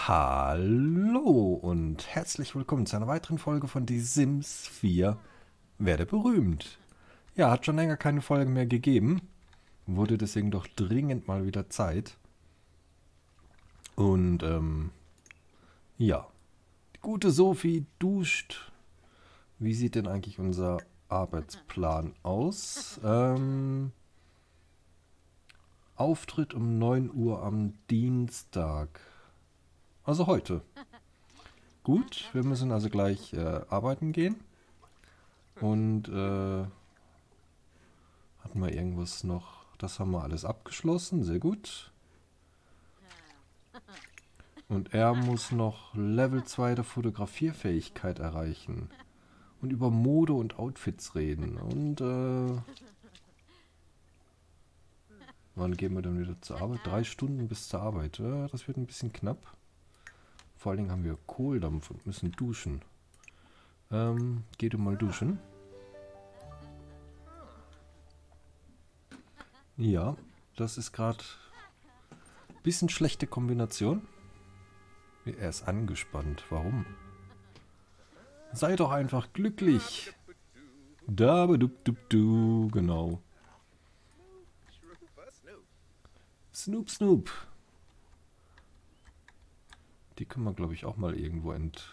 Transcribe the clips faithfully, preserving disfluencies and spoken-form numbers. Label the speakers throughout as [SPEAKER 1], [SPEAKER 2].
[SPEAKER 1] Hallo und herzlich willkommen zu einer weiteren Folge von Die Sims vier Werde berühmt. Ja, hat schon länger keine Folge mehr gegeben. Wurde deswegen doch dringend mal wieder Zeit. Und ähm, ja, die gute Sophie duscht. Wie sieht denn eigentlich unser Arbeitsplan aus? Ähm, Auftritt um neun Uhr am Dienstag. Also heute. Gut, wir müssen also gleich äh, arbeiten gehen. Und äh, hatten wir irgendwas noch? Das haben wir alles abgeschlossen, sehr gut. Und er muss noch Level zwei der Fotografierfähigkeit erreichen. Und über Mode und Outfits reden. Und äh, wann gehen wir dann wieder zur Arbeit? Drei Stunden bis zur Arbeit. Ja, das wird ein bisschen knapp. Vor allen Dingen haben wir Kohldampf und müssen duschen. Ähm, geh du mal duschen. Ja, das ist gerade ein bisschen schlechte Kombination. Er ist angespannt. Warum? Sei doch einfach glücklich. Da, du, du, du, genau. Snoop, Snoop. Die können wir, glaube ich, auch mal irgendwo ent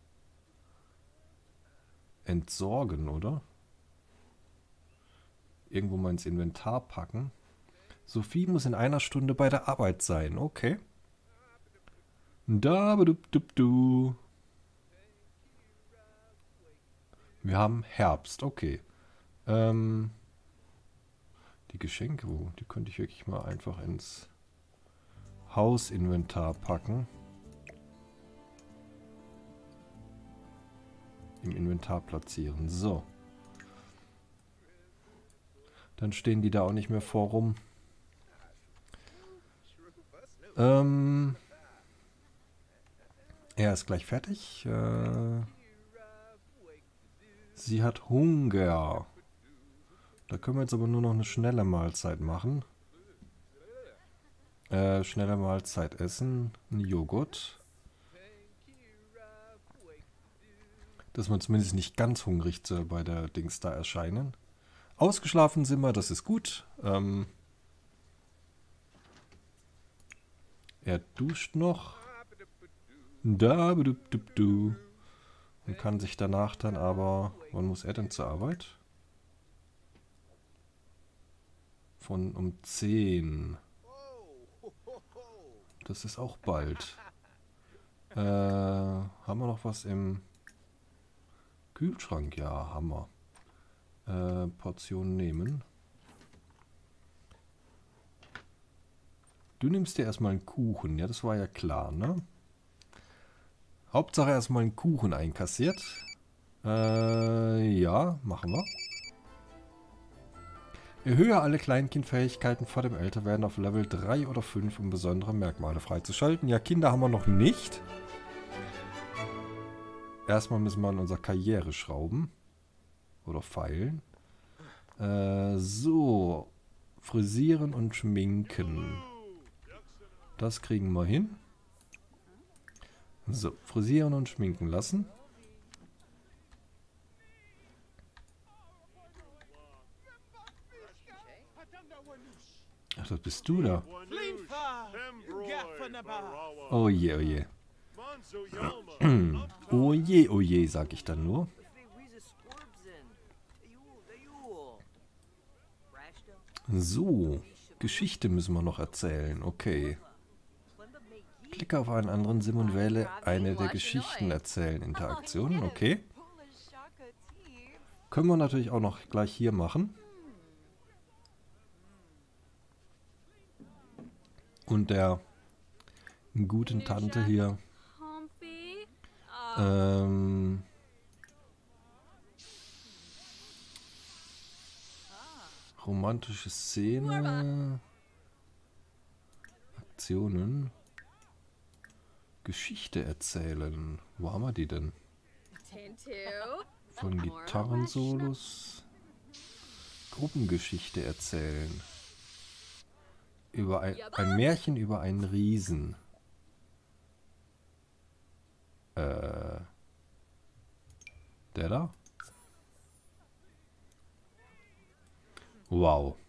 [SPEAKER 1] entsorgen, oder? Irgendwo mal ins Inventar packen. Sophie muss in einer Stunde bei der Arbeit sein. Okay. Da, du, du, du. Wir haben Herbst. Okay. Ähm, die Geschenke, wo? Die könnte ich wirklich mal einfach ins Hausinventar packen. Im Inventar platzieren. So. Dann stehen die da auch nicht mehr vor rum. Ähm, er ist gleich fertig. Äh, sie hat Hunger. Da können wir jetzt aber nur noch eine schnelle Mahlzeit machen. Äh, schnelle Mahlzeit essen. Ein Joghurt. Dass wir zumindest nicht ganz hungrig zu, bei der Dings da erscheinen. Ausgeschlafen sind wir, das ist gut. Ähm, er duscht noch. Da, du, du, du. Und kann sich danach dann aber... Wann muss er denn zur Arbeit? Von um zehn. Das ist auch bald. Äh, haben wir noch was im Kühlschrank? Ja, haben wir. Äh, Portion nehmen. Du nimmst dir erstmal einen Kuchen. Ja, das war ja klar, ne? Hauptsache erstmal einen Kuchen einkassiert. Äh, ja, machen wir. Erhöhe alle Kleinkindfähigkeiten vor dem Älterwerden auf Level drei oder fünf, um besondere Merkmale freizuschalten. Ja, Kinder haben wir noch nicht. Erstmal müssen wir an unserer Karriere schrauben. Oder feilen. Äh, so. Frisieren und schminken. Das kriegen wir hin. So, frisieren und schminken lassen. Ach, das bist du da. Oh je, oh je. Oh je, oh je, sag ich dann nur. So, Geschichte müssen wir noch erzählen. Okay. Klicke auf einen anderen Sim und wähle eine der Geschichten erzählen Interaktionen. Okay. Können wir natürlich auch noch gleich hier machen. Und der guten Tante hier ähm, romantische Szene, Aktionen, Geschichte erzählen. Wo haben wir die denn? Von Gitarrensolos, Gruppengeschichte erzählen. Über ein, ein Märchen über einen Riesen. Äh. Der da? Wow.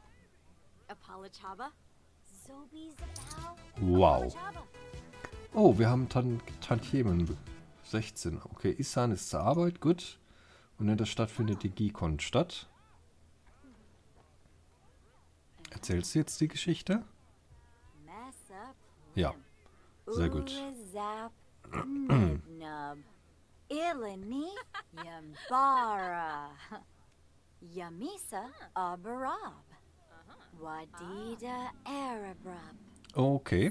[SPEAKER 1] Wow. Oh, wir haben Tan Tantiemen. sechzehn. Okay, Isan ist zur Arbeit, gut. Und in der Stadt findet die Gicon statt. Erzählst du jetzt die Geschichte? Ja, sehr gut. Okay.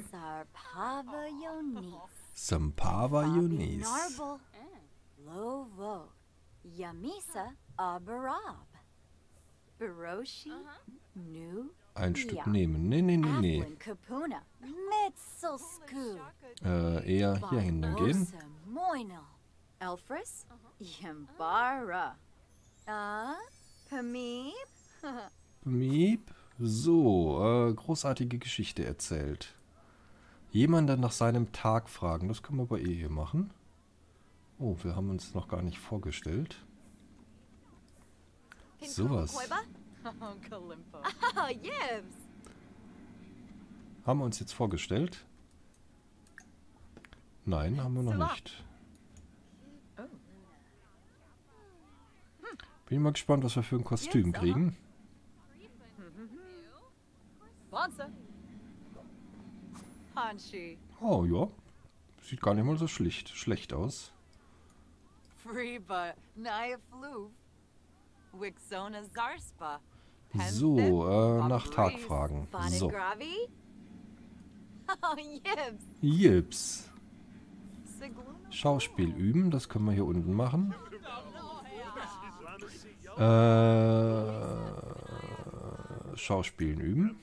[SPEAKER 1] Sampava Yunis.
[SPEAKER 2] Lovo, Yamisa Abarab. Baroshi, Nu,
[SPEAKER 1] Ein Stück nehmen. Nee, nee, nee, nee.
[SPEAKER 2] Aflin Kapuna, Mitselsku,
[SPEAKER 1] Äh, eher hier hinten gehen.
[SPEAKER 2] Moinel, Elfris, Yambara. Ah, Pamib?
[SPEAKER 1] Miep. So, äh, großartige Geschichte erzählt. Jemanden nach seinem Tag fragen. Das können wir bei ihr hier machen. Oh, wir haben uns noch gar nicht vorgestellt. Sowas. Haben wir uns jetzt vorgestellt? Nein, haben wir noch nicht. Bin mal gespannt, was wir für ein Kostüm kriegen. Oh ja, sieht gar nicht mal so schlicht, schlecht aus. So, äh, nach Tag fragen. So. Jips. Schauspiel üben, das können wir hier unten machen. Äh, Schauspielen üben.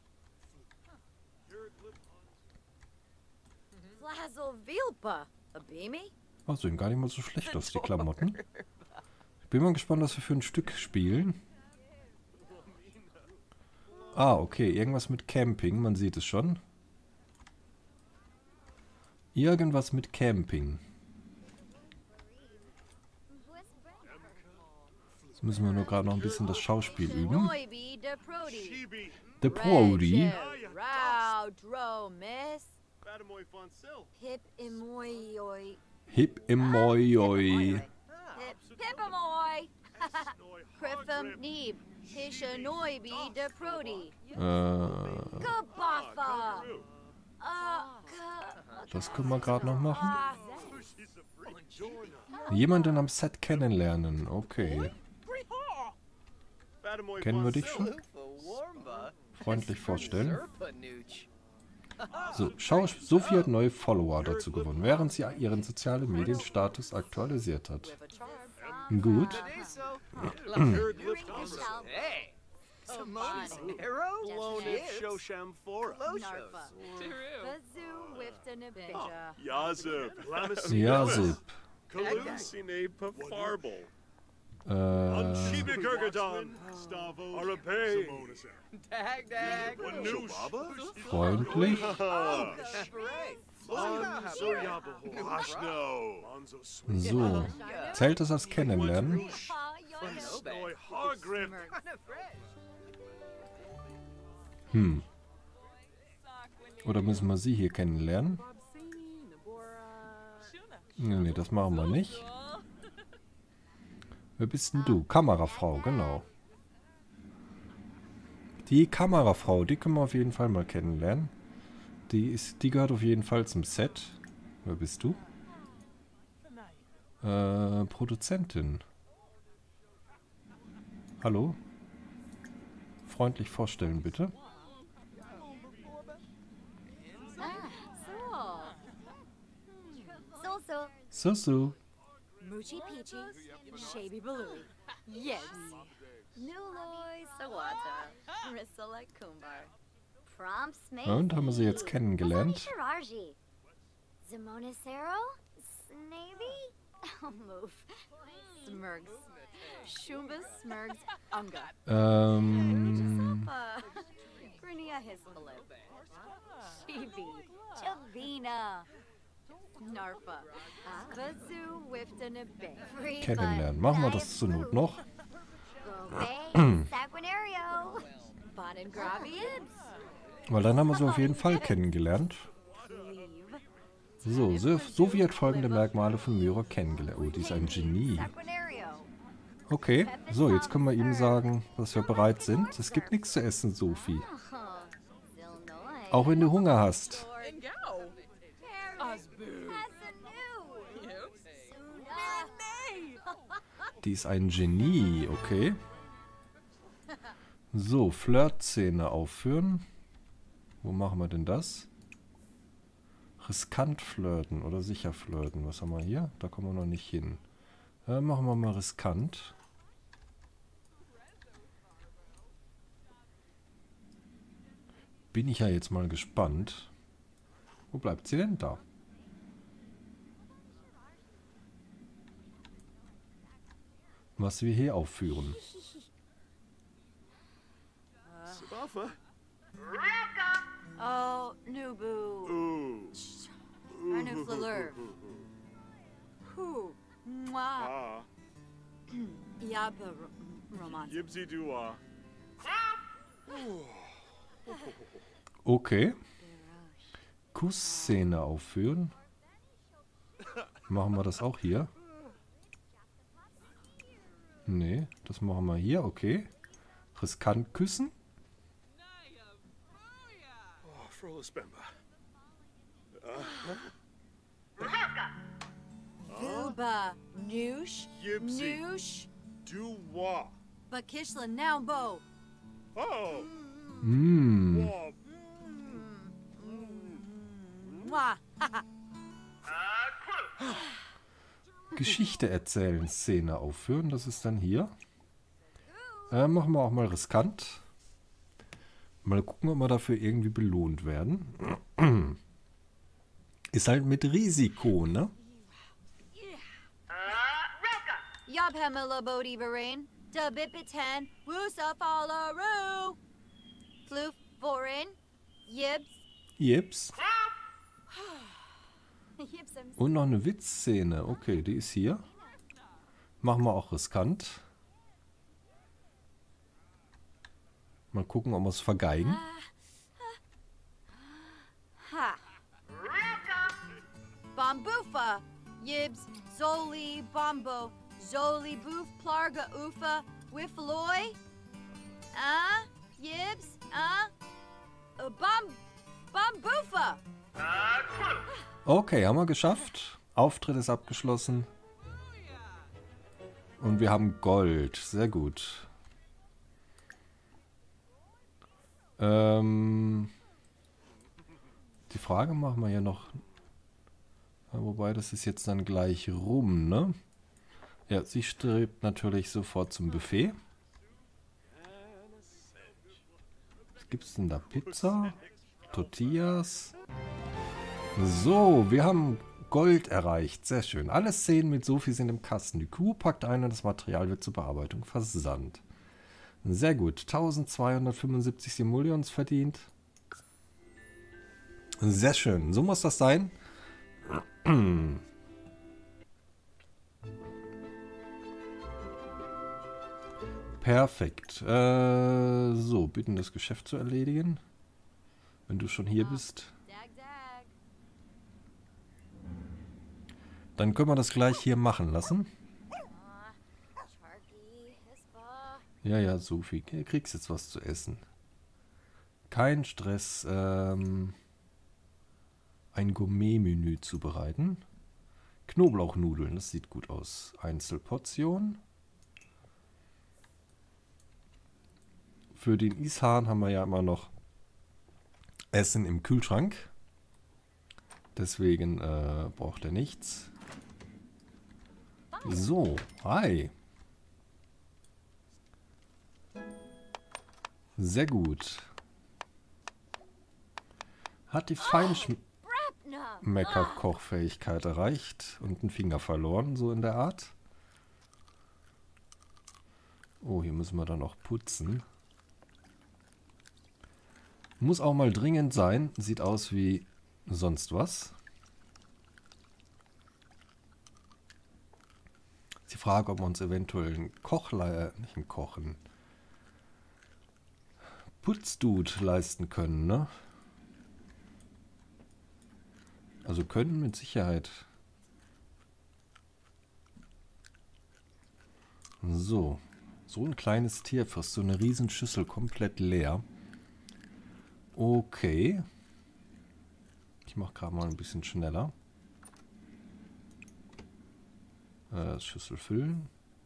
[SPEAKER 1] Oh, sehen gar nicht mal so schlecht aus, die Klamotten. Ich bin mal gespannt, was wir für ein Stück spielen. Ah, okay, irgendwas mit Camping, man sieht es schon. Irgendwas mit Camping. Jetzt müssen wir nur gerade noch ein bisschen das Schauspiel üben. The Prody.
[SPEAKER 2] Hip Imoyoi.
[SPEAKER 1] Hip Imoyoi.
[SPEAKER 2] Hip Imoy. Krifum Neeb. Hishanoibi de Prody.
[SPEAKER 1] Äh,
[SPEAKER 2] Kabaffa.
[SPEAKER 1] das können wir gerade noch machen. Jemanden am Set kennenlernen. Okay. Kennen wir dich schon? Freundlich vorstellen. So, schau, Sophie hat neue Follower dazu gewonnen, während sie ihren sozialen Medienstatus aktualisiert hat. Gut. Yazip. Äh, freundlich. So, zählt das als Kennenlernen? Hm. Oder müssen wir sie hier kennenlernen? Nee, nee, das machen wir nicht. Wer bist denn du? Kamerafrau, genau. Die Kamerafrau, die können wir auf jeden Fall mal kennenlernen. Die, ist, die gehört auf jeden Fall zum Set. Wer bist du? Äh, Produzentin. Hallo? Freundlich vorstellen, bitte. So, so.
[SPEAKER 2] Moochie Peachy, Shaby Baloo, Yibs, Nuloy Sawata, Risala Kumbar, Prompt Smith.
[SPEAKER 1] Und haben wir sie jetzt kennengelernt?
[SPEAKER 2] Zimonicero, Snaby, Move, Smurgs, Shumbus Smurgs, Unga.
[SPEAKER 1] Ähm.
[SPEAKER 2] Grinia Hisbalip, Chibi, Chavina. Narfa. Basu Wiftana Bay. Free
[SPEAKER 1] Kennenlernen. Machen wir das zur Not noch.
[SPEAKER 2] Sanguinario. Bon and Graviibs.
[SPEAKER 1] Weil dann haben wir sie auf jeden Fall kennengelernt. So, so, so wird folgende Merkmale von Myra kennengelernt. Oh, die ist ein Genie. Okay, so, jetzt können wir ihm sagen, dass wir bereit sind. Es gibt nichts zu essen, Sophie. Auch wenn du Hunger hast. Die ist ein Genie, okay. So, Flirt-Szene aufführen. Wo machen wir denn das? Riskant flirten oder sicher flirten. Was haben wir hier? Da kommen wir noch nicht hin. Äh, machen wir mal riskant. Bin ich ja jetzt mal gespannt. Wo bleibt sie denn da? Was wir hier aufführen.
[SPEAKER 2] Oh, Nubu. Arnu Fleur. Who? Mwah. Yaba Roman.
[SPEAKER 3] Yipsy Dua.
[SPEAKER 1] Okay. Kussszene aufführen. Machen wir das auch hier? Nee, das machen wir hier, okay. Riskant küssen.
[SPEAKER 2] Vilba. Noosh.
[SPEAKER 3] Yipsy.
[SPEAKER 2] Noosh.
[SPEAKER 3] Dua.
[SPEAKER 2] Bakishla Naumbo.
[SPEAKER 3] Oh.
[SPEAKER 1] Mm.
[SPEAKER 3] Wah.
[SPEAKER 2] Mwah.
[SPEAKER 1] Geschichte erzählen, Szene aufführen. Das ist dann hier. Äh, machen wir auch mal riskant. Mal gucken, ob wir dafür irgendwie belohnt werden. Ist halt mit Risiko, ne?
[SPEAKER 2] Yob Hemela Bodhi Barain. Da Bipitan. Wusa Fallaru. Floof Borin. Yibs.
[SPEAKER 1] Jips.
[SPEAKER 2] Yibs.
[SPEAKER 1] Und noch eine Witzszene. Okay, die ist hier. Machen wir auch riskant. Mal gucken, ob wir es vergeigen.
[SPEAKER 2] Ha. Bombufa. Yibs. Zoli Bombo. Zoli Boof Plarga Ufa. Wifloy. Ah. Yibs. Ah. Uh, Bom. Bombufa.
[SPEAKER 1] Okay, haben wir geschafft. Auftritt ist abgeschlossen. Und wir haben Gold. Sehr gut. Ähm, die Frage machen wir ja noch. Ja, wobei, das ist jetzt dann gleich rum, ne? Ja, sie strebt natürlich sofort zum Buffet. Was gibt's denn da? Pizza? Tortillas? So, wir haben Gold erreicht. Sehr schön. Alle Szenen mit Sophie sind im Kasten. Die Kuh packt ein und das Material wird zur Bearbeitung versandt. Sehr gut. eintausendzweihundertfünfundsiebzig Simoleons verdient. Sehr schön. So muss das sein. Perfekt. Äh, so, bitten das Geschäft zu erledigen. Wenn du schon hier bist. Dann können wir das gleich hier machen lassen. Ja, ja, Sophie, du kriegst jetzt was zu essen. Kein Stress, ähm, ein Gourmet-Menü zubereiten. Knoblauchnudeln, das sieht gut aus. Einzelportion. Für den Ishahn haben wir ja immer noch Essen im Kühlschrank. Deswegen äh, braucht er nichts. So, hi. Sehr gut. Hat die Feinschmecker-Kochfähigkeit erreicht und einen Finger verloren, so in der Art. Oh, hier müssen wir dann auch putzen. Muss auch mal dringend sein. Sieht aus wie sonst was. Frage, ob wir uns eventuell einen Koch, äh, nicht einen Kochen, Putzdude leisten können, ne? Also können mit Sicherheit. So. So ein kleines Tier frisst so eine riesen Schüssel komplett leer. Okay. Ich mache gerade mal ein bisschen schneller. Äh, Schüssel füllen.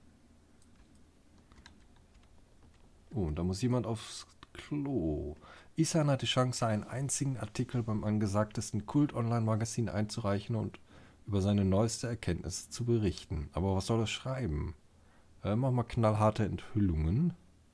[SPEAKER 1] Oh, und da muss jemand aufs Klo. Isan hat die Chance, einen einzigen Artikel beim angesagtesten Kult-Online-Magazin einzureichen und über seine neueste Erkenntnis zu berichten. Aber was soll er schreiben? Äh, mach mal knallharte Enthüllungen.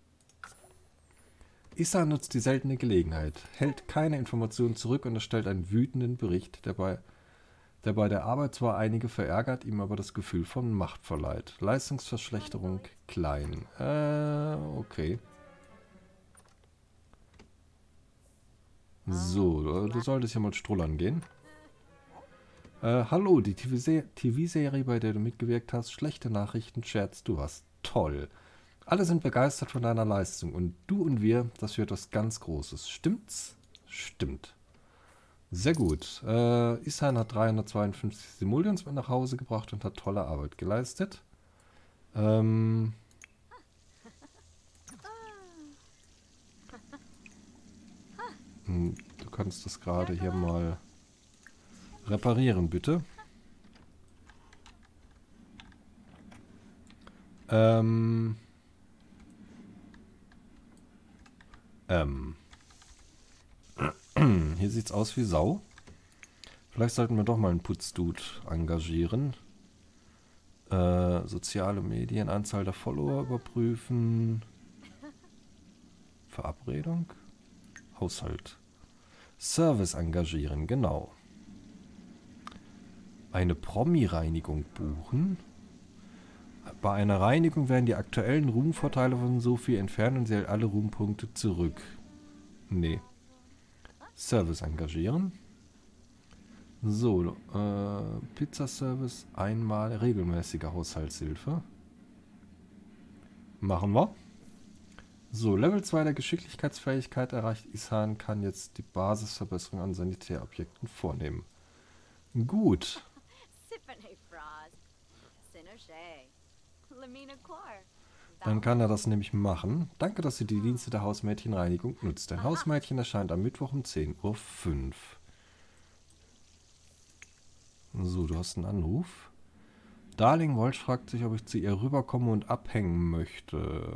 [SPEAKER 1] Isan nutzt die seltene Gelegenheit, hält keine Informationen zurück und erstellt einen wütenden Bericht, der bei, der bei der Arbeit zwar einige verärgert, ihm aber das Gefühl von Macht verleiht. Leistungsverschlechterung klein. Äh, okay. So, du solltest ja mal strullern gehen. Äh, hallo, die T V-Serie, bei der du mitgewirkt hast. Schlechte Nachrichten, Scherz, du warst toll. Alle sind begeistert von deiner Leistung und du und wir, das wird etwas ganz Großes. Stimmt's? Stimmt. Sehr gut. Äh, Isan hat dreihundertzweiundfünfzig Simoleons mit nach Hause gebracht und hat tolle Arbeit geleistet. Ähm... Du kannst das gerade hier mal reparieren, bitte. Ähm. Ähm. Hier sieht's aus wie Sau. Vielleicht sollten wir doch mal einen Putzdude engagieren. Äh, soziale Medien, Anzahl der Follower überprüfen. Verabredung. Haushalt. Service engagieren, genau. Eine Promi-Reinigung buchen. Bei einer Reinigung werden die aktuellen Ruhmvorteile von Sophie entfernt und sie hält alle Ruhmpunkte zurück. Nee. Service engagieren. So, äh, Pizzaservice, einmal regelmäßige Haushaltshilfe. Machen wir. So, Level zwei der Geschicklichkeitsfähigkeit erreicht. Isan kann jetzt die Basisverbesserung an Sanitärobjekten vornehmen. Gut. Dann kann er das nämlich machen. Danke, dass du die Dienste der Hausmädchenreinigung nutzt. Dein Hausmädchen erscheint am Mittwoch um zehn Uhr fünf. So, du hast einen Anruf. Darling Walsh fragt sich, ob ich zu ihr rüberkomme und abhängen möchte.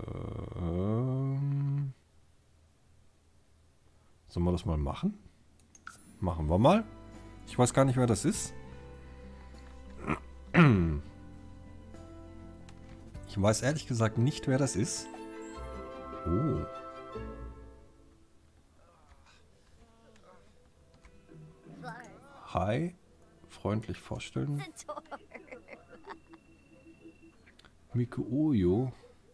[SPEAKER 1] Ähm Sollen wir das mal machen? Machen wir mal. Ich weiß gar nicht, wer das ist. Ich weiß ehrlich gesagt nicht, wer das ist. Oh. Hi. Freundlich vorstellen. Mikuoyo.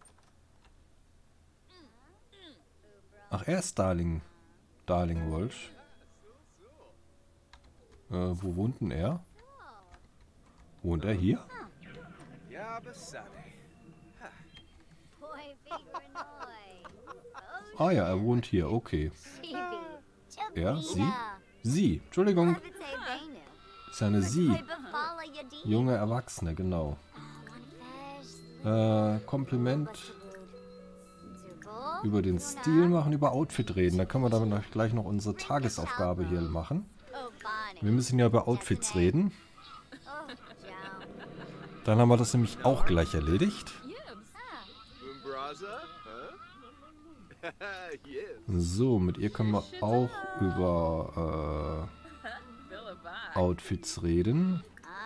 [SPEAKER 1] Ach, er ist Darling. Darling Walsh. Äh, wo wohnt denn er? Wohnt er hier? Ah ja, er wohnt hier, okay. Er? Sie? Sie, Entschuldigung. Das ist eine Sie. Junge Erwachsene, genau. Äh, Kompliment über den Stil machen, über Outfit reden. Da können wir dann gleich noch unsere Tagesaufgabe hier machen. Wir müssen ja über Outfits reden. Dann haben wir das nämlich auch gleich erledigt. So, mit ihr können wir auch über äh, Outfits reden.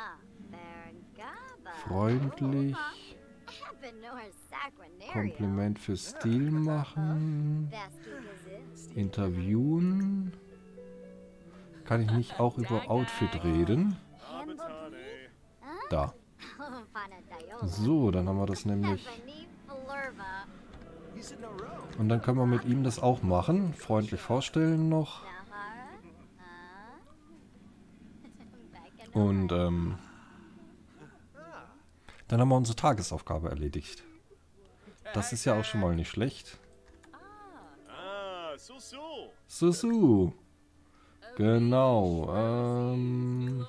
[SPEAKER 1] Freundlich. Kompliment für Stil machen. Interviewen. Kann ich nicht auch über Outfit reden? Da. So, dann haben wir das nämlich. Und dann können wir mit ihm das auch machen. Freundlich vorstellen noch. Und ähm, Dann haben wir unsere Tagesaufgabe erledigt. Das ist ja auch schon mal nicht schlecht.
[SPEAKER 3] Ah, so, so.
[SPEAKER 1] Susu. Genau. Ähm,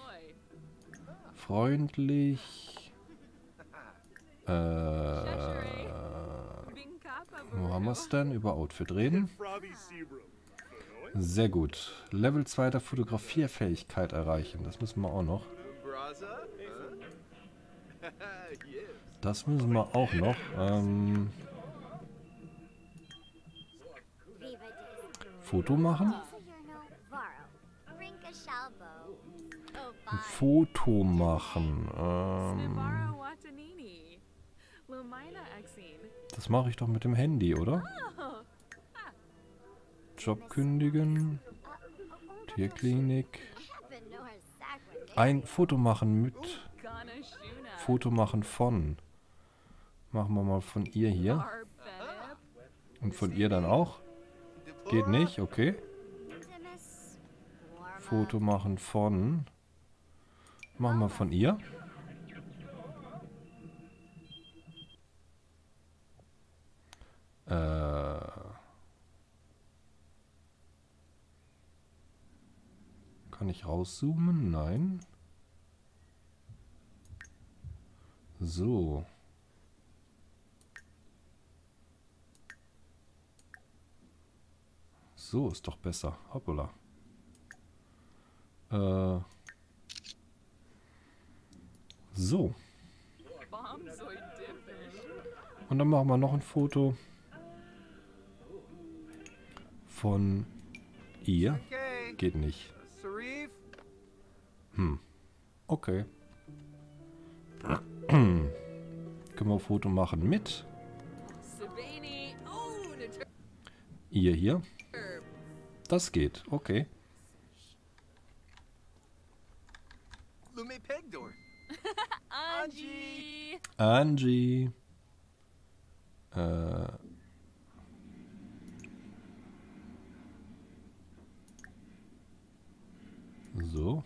[SPEAKER 1] freundlich. Äh, wo haben wir es denn? Über Outfit reden.
[SPEAKER 3] Frobby Sebrum.
[SPEAKER 1] Sehr gut. Level zwei der Fotografierfähigkeit erreichen. Das müssen wir auch noch. Das müssen wir auch noch. Ähm, Foto machen. Ein Foto machen. Ähm, das mache ich doch mit dem Handy, oder? Job kündigen. Tierklinik. Ein Foto machen mit. Foto machen von. Machen wir mal von ihr hier. Und von ihr dann auch. Geht nicht, okay. Foto machen von. Machen wir von ihr. Äh. Kann ich rauszoomen? Nein. So. So ist doch besser. Hoppala. Äh. So. Und dann machen wir noch ein Foto von ihr. Geht nicht. Hm. Okay. Können wir ein Foto machen mit ihr hier? Das geht. Okay.
[SPEAKER 4] Angie.
[SPEAKER 1] Angie. Äh. So.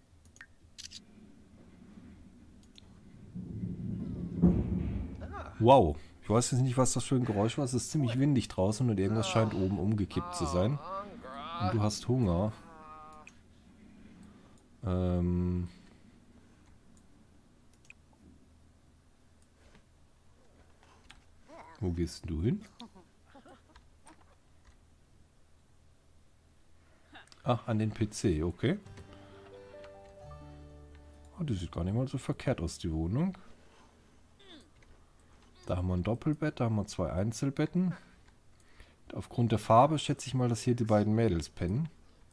[SPEAKER 1] Wow. Ich weiß jetzt nicht, was das für ein Geräusch war. Es ist ziemlich windig draußen und irgendwas scheint oben umgekippt zu sein. Und du hast Hunger. Ähm. Wo gehst du hin? Ach, an den P C, okay. Oh, die sieht gar nicht mal so verkehrt aus, die Wohnung. Da haben wir ein Doppelbett, da haben wir zwei Einzelbetten. Aufgrund der Farbe schätze ich mal, dass hier die beiden Mädels pennen.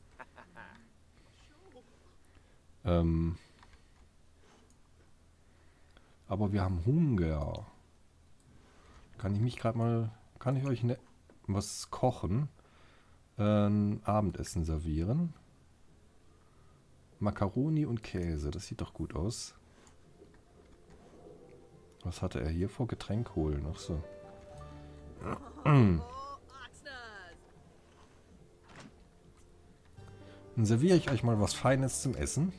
[SPEAKER 1] Ähm. Aber wir haben Hunger. Kann ich mich gerade mal... Kann ich euch ne, was kochen? Ein Abendessen servieren. Macaroni und Käse. Das sieht doch gut aus. Was hatte er hier vor? Getränk holen. Ach so. Dann serviere ich euch mal was Feines zum Essen.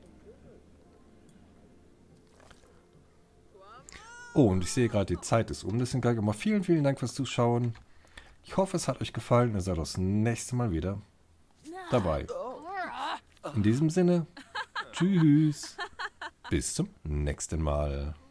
[SPEAKER 1] Oh, und ich sehe gerade, die Zeit ist um. Deswegen gleich immer vielen, vielen Dank fürs Zuschauen. Ich hoffe, es hat euch gefallen. Ihr seid das nächste Mal wieder dabei. In diesem Sinne, tschüss. Bis zum nächsten Mal.